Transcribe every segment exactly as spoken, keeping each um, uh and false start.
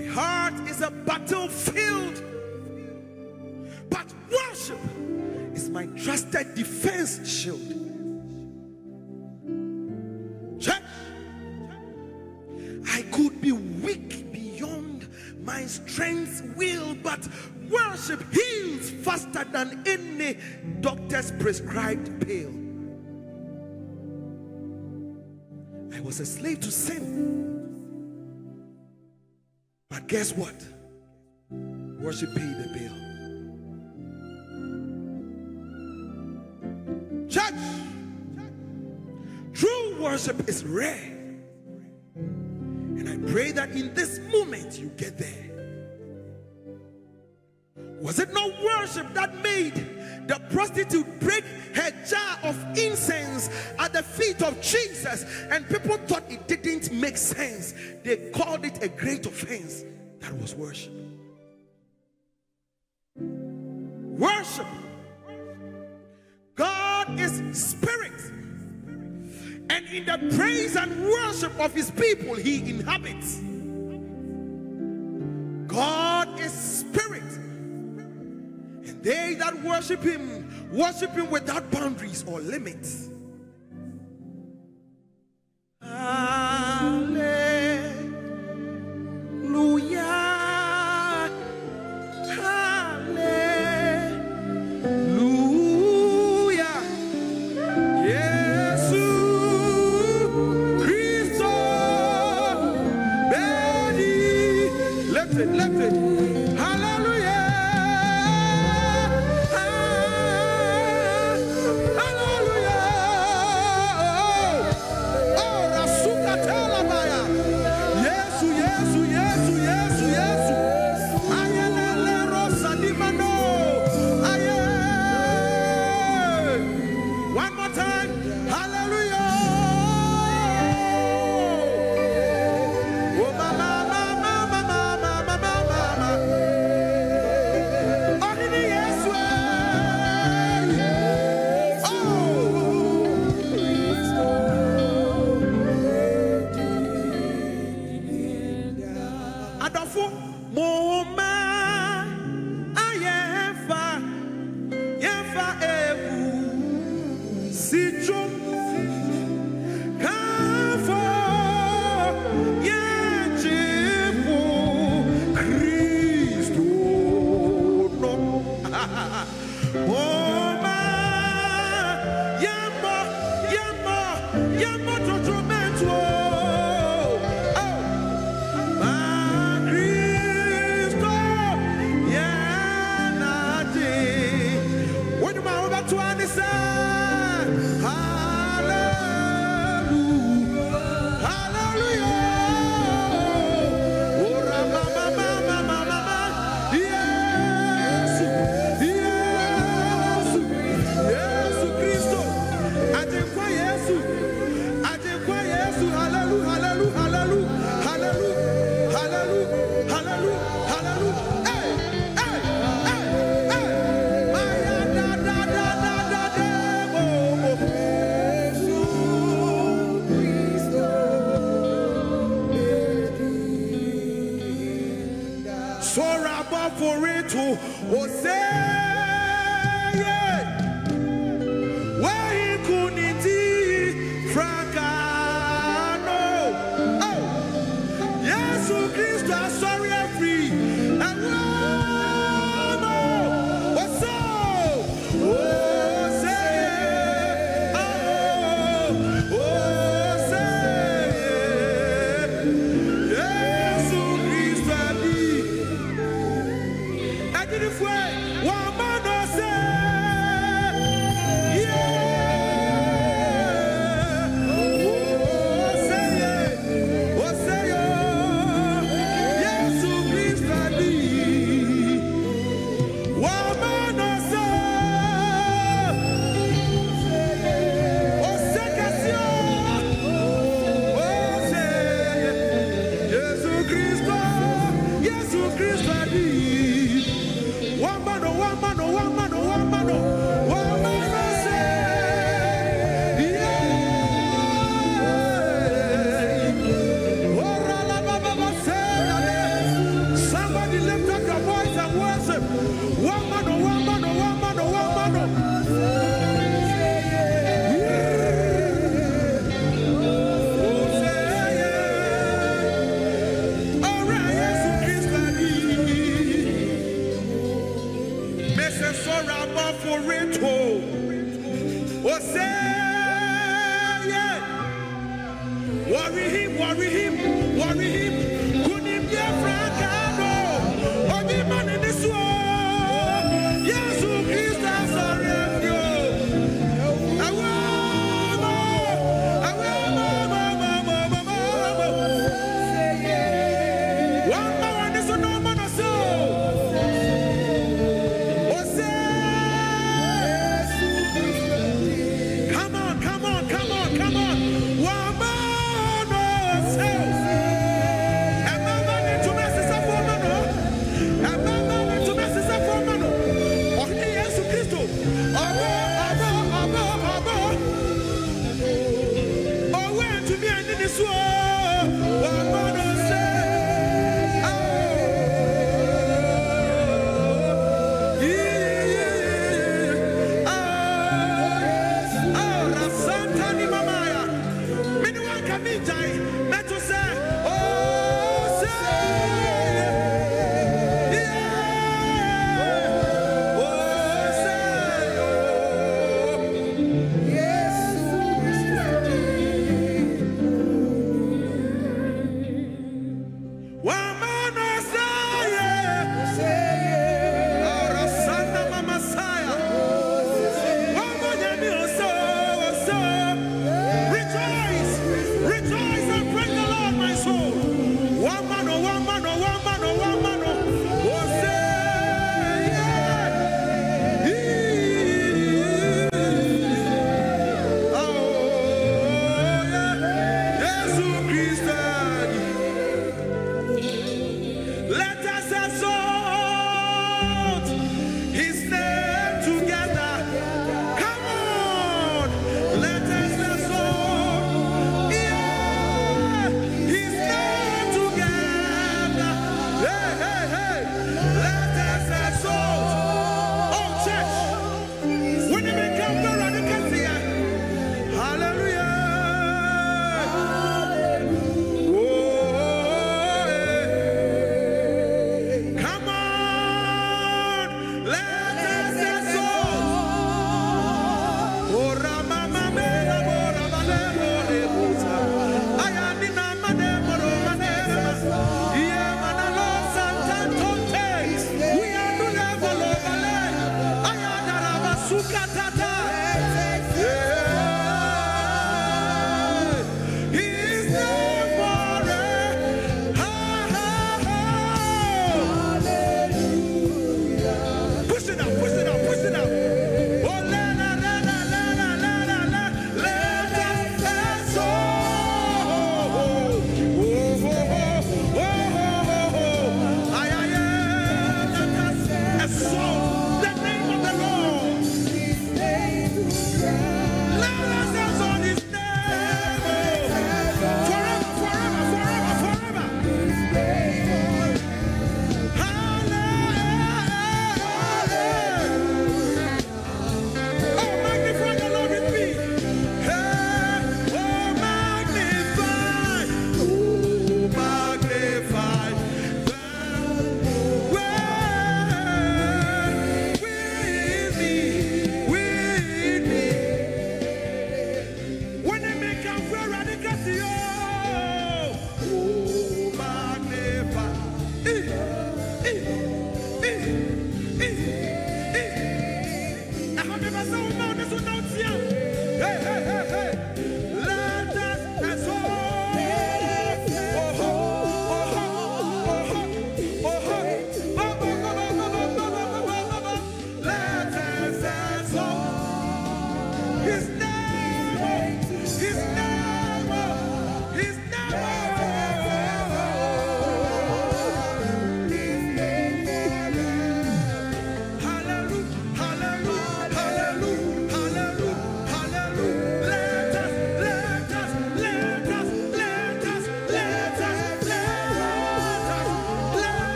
My heart is a battlefield, but worship is my trusted defense shield. Church, I could be weak beyond my strength's will, but worship heals faster than any doctor's prescribed pill. I was a slave to sin, but guess what? Worship paid the bill. Church, true worship is rare, and I pray that in this moment you get there. Was it not worship that made the prostitute break her jar of incense at the feet of Jesus, and people thought it didn't make sense? They called it a great offense. That was worship. Worship. God is spirit, and in the praise and worship of his people he inhabits. God is spirit, and they that worship him worship him without boundaries or limits. Hallelujah. Left it. Hallelujah. Hallelujah. Oh, Rasuka Talabaya. Yes, yes, yes, yes, yes. Ayelele Rosa Dimano. Aye. One more time. Hallelujah. Oh, mama. For it to say, where he couldn't fracano. Oh, yes, Christ, sorry, I'm free. And no, what's up? Oh, say, oh, oh, say, yes, Christ, if we one man say, yeah, oh say, oh say, oh, yes, Christ. him, worry him. Kunim dia frankado. Obi man in this world. Yes, who is that surrender? Come on, come on, come on. One more, no,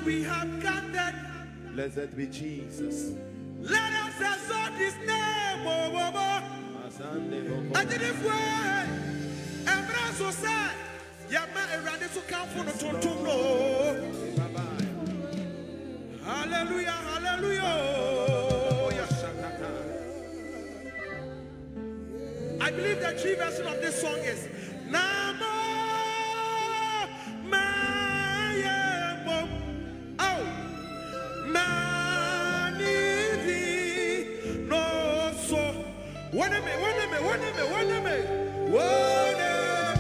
we have gathered, blessed be Jesus. Let us exalt his name. Oh, oh, oh. I did it for Embrace so sad. Yama erade so come for no tonton no. Hallelujah, hallelujah. I believe the true version of this song is Namo Mayemo. Oh, Manidi no so. One me, one me, one me, one me, one me.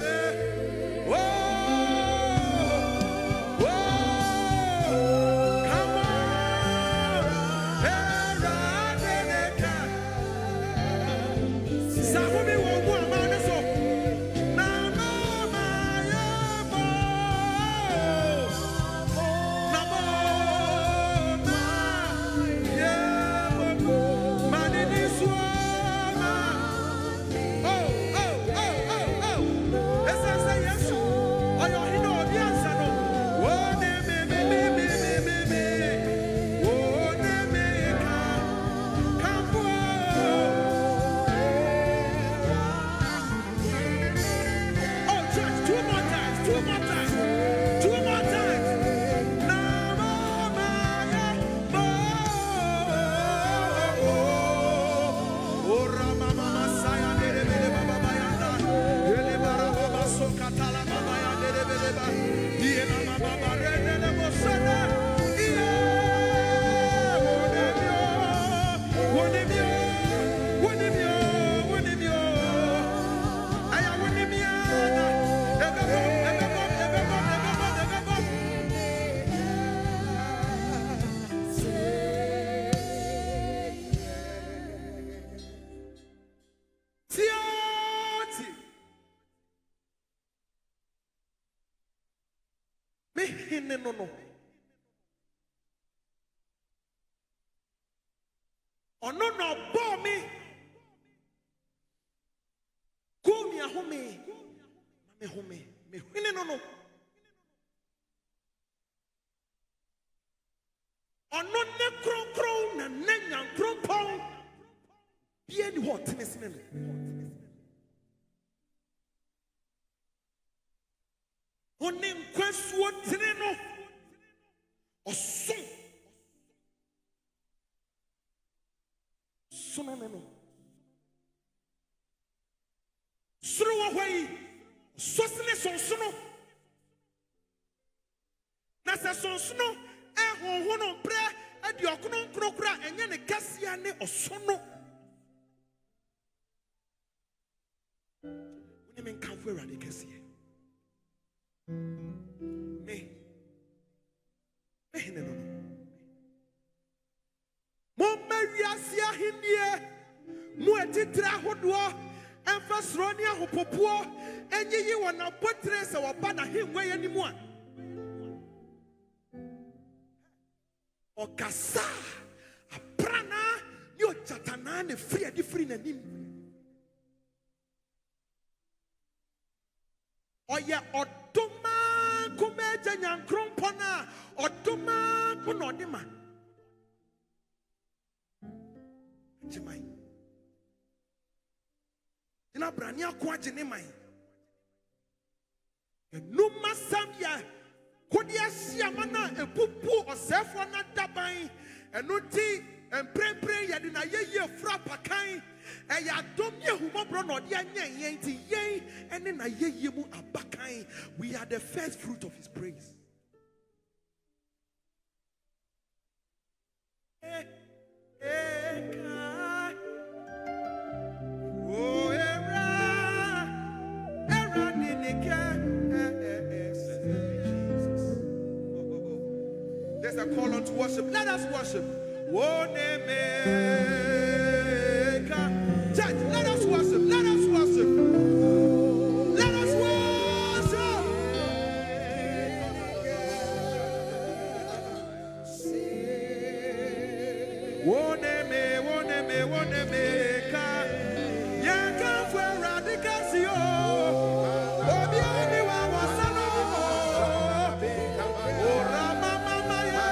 No, no. Oh no, no, bore me. Go me a home. Me home. Me no, no. Oh no, ne crown crown and nenya crown pound. Be any what? Only quest what no. Or so. So no no. Throw away. So so so no. Nasa so so no. Eh ho ho no pre. E di okuno krokra enye ne kasia ne osono. When men come for rade kasia. Me. Me no no. Mo mariasia hindie. Mo etitra hodo. Enfasroni ahopopo. Enye yi wona potre se woba na hengwe animu a. Okasa aprana ni ochatana ne free adi free nanim. Oye odoma kumeje nyankrompona odoma kunodima. Jimai. Ina brani akwa jene mai. Numa samya kodia siamana epupu osefo na daban enuti emprempre yede na yeye fra pakan eya dom yehumo bro no de anyen yen ti yen ene na yeye mu abakan. We are the first fruit of his praise. Eh, eh, ka. Oh, era, era ninike. There's a call on to worship. Let us worship. Church, let us worship. Let us worship. Let us worship. Woneme, woneme, woneme, ka. Yanka fwe radikasio. Obiani wa wasano. Ora mama maya.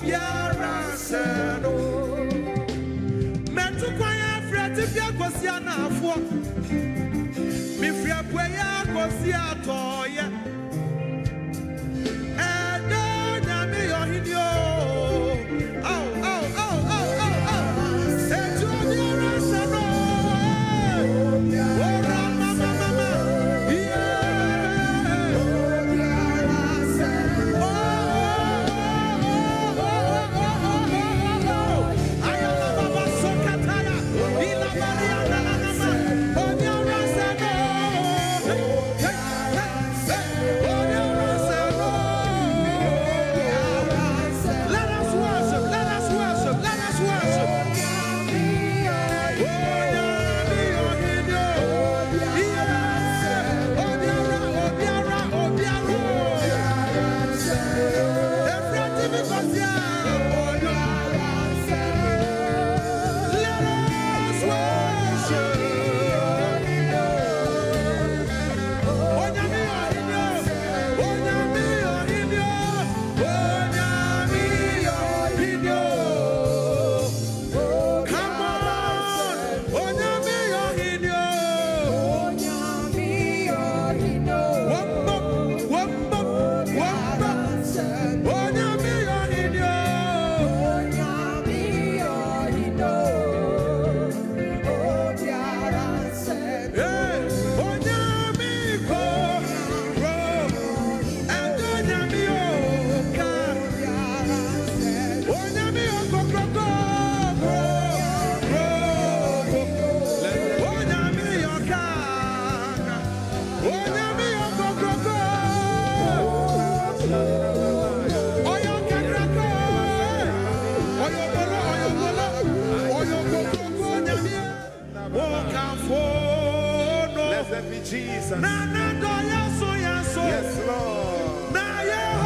Blessed be Jesus. Yes, Lord.